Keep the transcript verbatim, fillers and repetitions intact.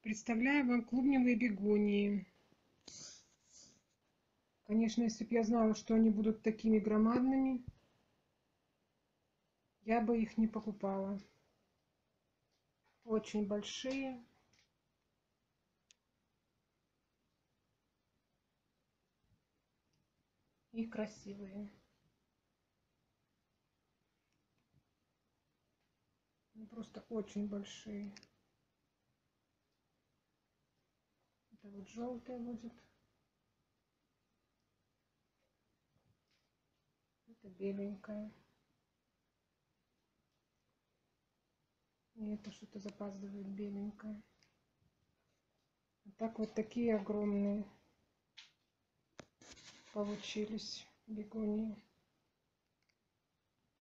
Представляю вам клубневые бегонии. Конечно, если бы я знала, что они будут такими громадными, я бы их не покупала. Очень большие. И красивые. Просто очень большие. Это вот желтая будет. Это беленькая. И это что-то запаздывает беленькое. Вот так вот такие огромные получились бегонии.